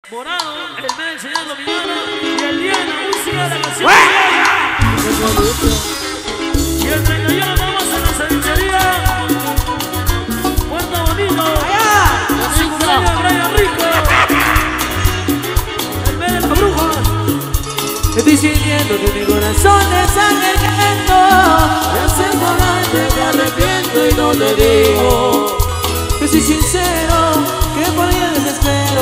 Morado, el del señor Dominano y el día de la música de la canción. Y el 31 vamos a la cevichería Puerto Bonito. Su cumpleaños de Brian Rico. El mes de las brujas. Estoy sintiendo que mi corazón es sangriento. Me hace volante, me arrepiento y no te digo que soy sincero, que por ella desespero.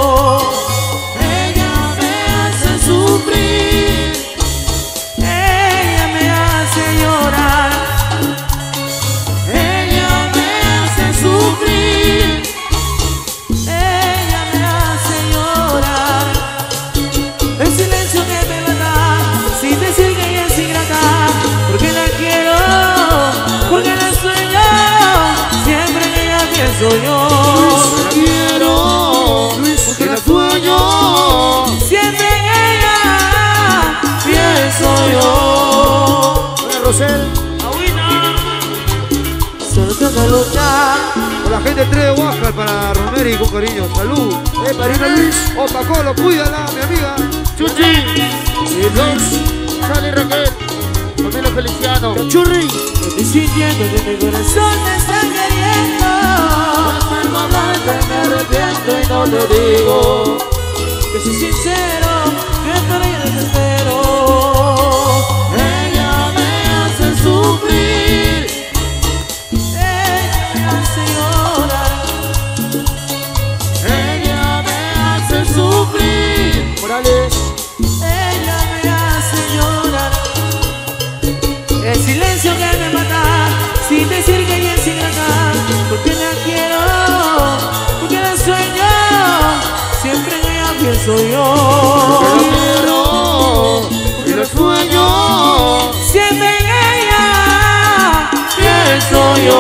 Ella me hace sufrir, ella me hace llorar, ella me hace sufrir, ella me hace llorar. El silencio que me mata, sin decir que ella es ingrata, porque la quiero, porque la sueño, siempre que ella pienso yo. La quiero, porque la sueño, Siempre en ella pienso yo. Hola Rosel, Agüita. Solo toca luchar. con la gente 3 de Huáscar para Romeri con cariño, salud. Marina Luis, Opa Colo, cuídala, mi amiga. Chuchi, y Luis, Sally Raquel, Camilo Feliciano, Churri. Estoy sintiendo que mi corazón me está queriendo. Hasta el momento me arrepiento y no te digo que soy sincero, que por ella desespero. Ella me hace sufrir, ella me hace llorar, ella me hace sufrir, Morales, ella me hace llorar. El silencio que me mata, sin decir que ella es ingrata, porque la quiero, porque la sueño, siempre en ella pienso yo. la quiero, y la sueño. Siempre en ella pienso yo.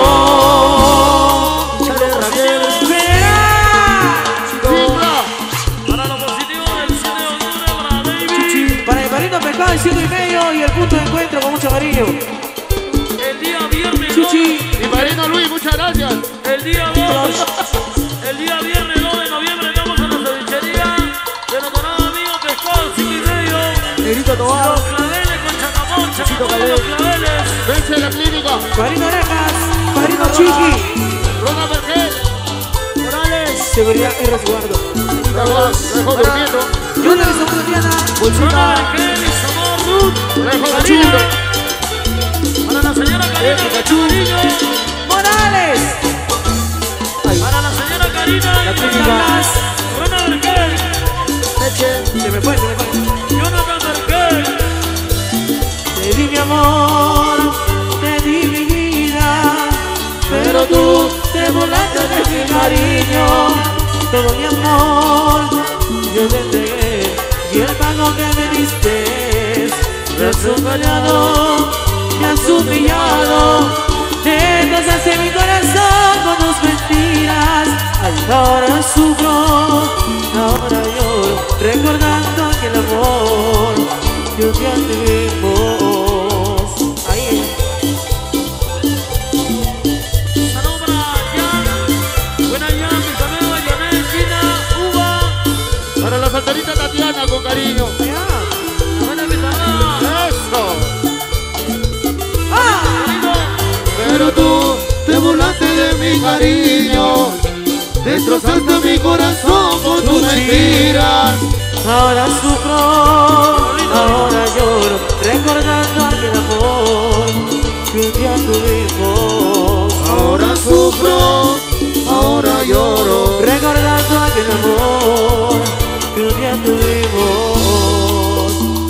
Sally Raquel, Verá. Sigla, Para lo positivo del 7 de octubre para David. Para el Marino Pescado el 5:30 y el punto de encuentro con mucho cariño. El día viernes Chuchi. mi marino Luis, muchas gracias. El día 2, el día viernes 2 de noviembre vamos a la cevichería de los donados amigos Pescado 5:30. Negrito Tobar, Los claveles con chacamón, chacamón de los claveles. Vence la clínica, Marino Orejas, Marino Chiqui, Rona Vergel, Morales, seguridad y resguardo. Rejo durmiendo, Junior y Sopretiana, Rona Vergel y Samor Ruth. Rejo Karina. Chulo, Para la señora Karina, Pikachu. cariño. Morales, Para la señora Karina y Carlas, Rona Vergel. se me fue. Jonathan Vergel. Te di mi amor, te di mi vida, pero tú te burlaste de mi cariño. Todo mi amor yo te entregué y el pago que me diste me has engañado, me has humillado. Destrozaste mi corazón con tus mentiras. Ay, ahora sufro, ahora lloro, recordando aquel amor que un día tuvimos. Ahí. Salud para Jan. Buena Jan, mis amigos, Yanel, Gina, Uva. para la salterita Tatiana con cariño. Allá. La buena pizarra. Eso. Querido. Pero tú te burlaste de mi cariño, destrozaste mi corazón con tus mentiras. Ahora sufro, ahora lloro, recordando aquel amor que un día tuvimos. Ahora sufro, ahora lloro. Recordando aquel amor que un día tuvimos.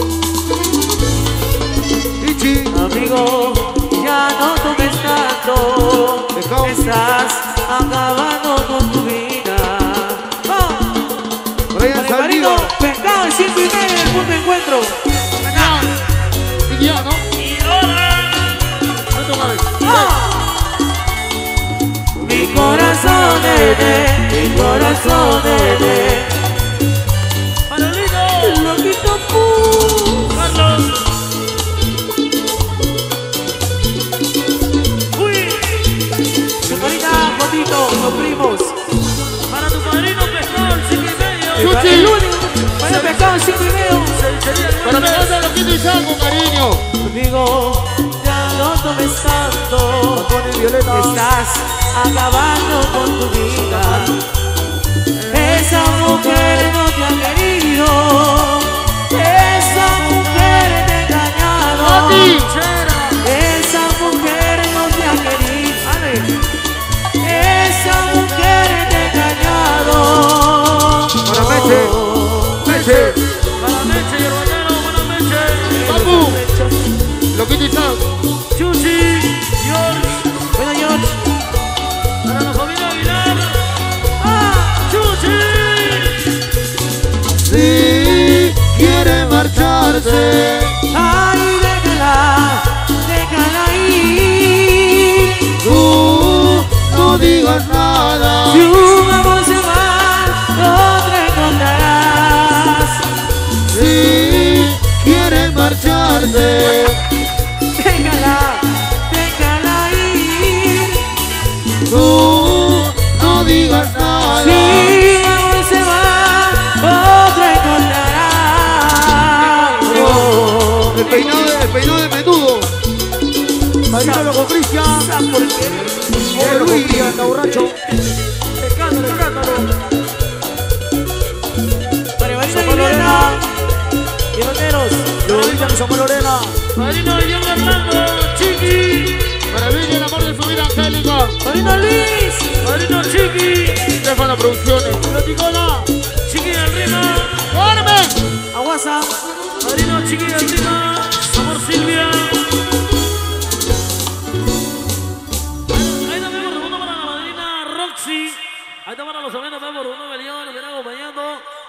Ichi, Amigo, ya no tomes tanto, Pescado. estás acabando con tu vida. Brian Con el Marino Saldívar, Pescado, el 5:30 el punto de encuentro. Y ya, ¿no? Y Dora. No te mueves. Mi corazón nene, mi corazón nene, Manolito. el loquito pu. Carlos. Uy. Su carita, fotito, los primos. Para tu padrino Pescado, el 5:30. Chuchi. el único. Bueno, pescado sin video. Para mi banda Loquito y San con cariño. Conmigo ya no tomes tanto. Estás acabando con tu vida. Esa mujer no te ha querido. Esa mujer te ha engañado. Esa mujer no te ha querido. Esa mujer te ha engañado. Para Meche. Meche. Para Meche y Hermanero, para Meche. Papu. Loquito y San. Chuchi, George. Bueno, George. Para la familia Aguilar. ¡Ah! ¡Chuchi! Si quiere marcharse, Ay, déjala ir. tú no digas nada. Si un amor se va, otra encontrarás. Si quiere marcharse, Déjala ir. tú no digas nada. Si un amor se va, otra encontrarás. Oh, El peinado de menudo. Bailalo con Cristian. ¿por qué? Oye, Luis, anda borracho. Para Marina Lorena y Roteros. Somos Lorena. Marino y Diego Hernando, Chiqui. Maravilla, el amor de su vida, Angélica. Marina Luis. Marino Chiqui. Stefano Producciones. Platicona. Chiqui del Rima. ¡Carmen! Aguasa. Marino Chiqui del Rima. Amor Silvia. Ahí también por segundo para la madrina Roxy. Ahí está para los amigos, por uno Belión, nos viene acompañando.